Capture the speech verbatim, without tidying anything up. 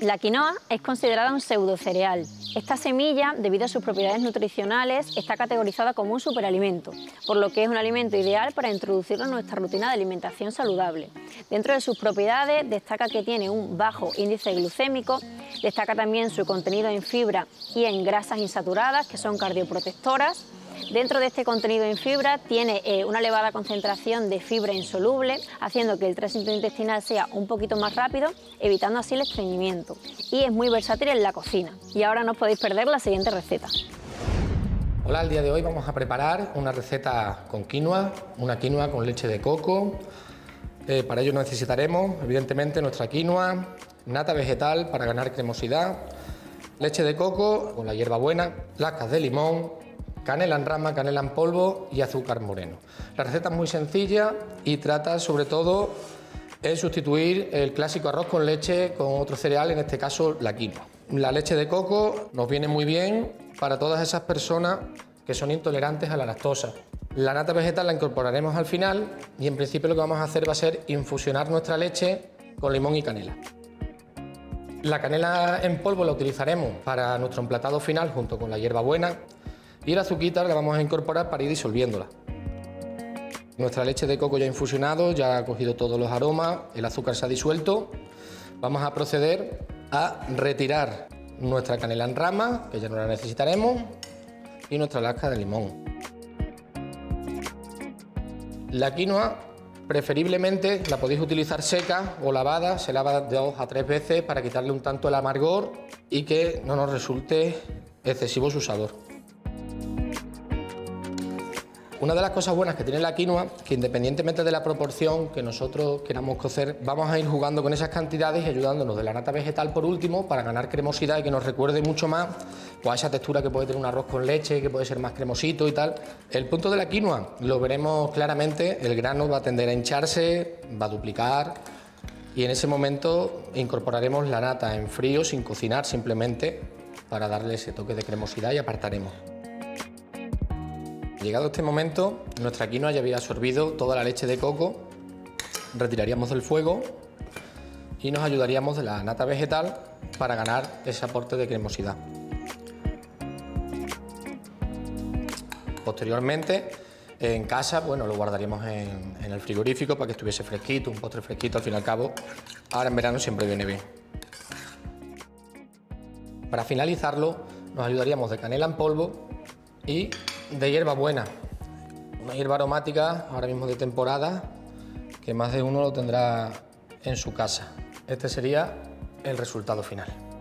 La quinoa es considerada un pseudocereal. Esta semilla, debido a sus propiedades nutricionales, está categorizada como un superalimento, por lo que es un alimento ideal para introducirlo en nuestra rutina de alimentación saludable. Dentro de sus propiedades destaca que tiene un bajo índice glucémico, destaca también su contenido en fibra y en grasas insaturadas, que son cardioprotectoras. Dentro de este contenido en fibra tiene eh, una elevada concentración de fibra insoluble, haciendo que el tránsito intestinal sea un poquito más rápido, evitando así el estreñimiento. Y es muy versátil en la cocina. Y ahora no os podéis perder la siguiente receta. Hola, el día de hoy vamos a preparar una receta con quinoa, una quinoa con leche de coco. Eh, para ello necesitaremos, evidentemente, nuestra quinoa, nata vegetal para ganar cremosidad, leche de coco con la hierbabuena, lascas de limón, canela en rama, canela en polvo y azúcar moreno. La receta es muy sencilla y trata sobre todo en sustituir el clásico arroz con leche con otro cereal, en este caso la quinoa. La leche de coco nos viene muy bien para todas esas personas que son intolerantes a la lactosa. La nata vegetal la incorporaremos al final y en principio lo que vamos a hacer va a ser infusionar nuestra leche con limón y canela. La canela en polvo la utilizaremos para nuestro emplatado final junto con la hierbabuena. Y el azuquita la vamos a incorporar para ir disolviéndola. Nuestra leche de coco ya infusionado, ya ha cogido todos los aromas, el azúcar se ha disuelto. Vamos a proceder a retirar nuestra canela en rama, que ya no la necesitaremos, y nuestra lasca de limón. La quinoa, preferiblemente, la podéis utilizar seca o lavada, se lava de dos a tres veces para quitarle un tanto el amargor y que no nos resulte excesivo su sabor. Una de las cosas buenas que tiene la quinoa, que independientemente de la proporción que nosotros queramos cocer, vamos a ir jugando con esas cantidades y ayudándonos de la nata vegetal por último para ganar cremosidad y que nos recuerde mucho más pues, a esa textura que puede tener un arroz con leche, que puede ser más cremosito y tal. El punto de la quinoa lo veremos claramente, el grano va a tender a hincharse, va a duplicar y en ese momento incorporaremos la nata en frío sin cocinar, simplemente para darle ese toque de cremosidad y apartaremos. Llegado este momento, nuestra quinoa ya había absorbido toda la leche de coco, retiraríamos del fuego y nos ayudaríamos de la nata vegetal para ganar ese aporte de cremosidad. Posteriormente, en casa, bueno, lo guardaríamos en, en el frigorífico para que estuviese fresquito, un postre fresquito al fin y al cabo. Ahora en verano siempre viene bien. Para finalizarlo, nos ayudaríamos de canela en polvo y de hierbabuena, una hierba aromática ahora mismo de temporada que más de uno lo tendrá en su casa. Este sería el resultado final.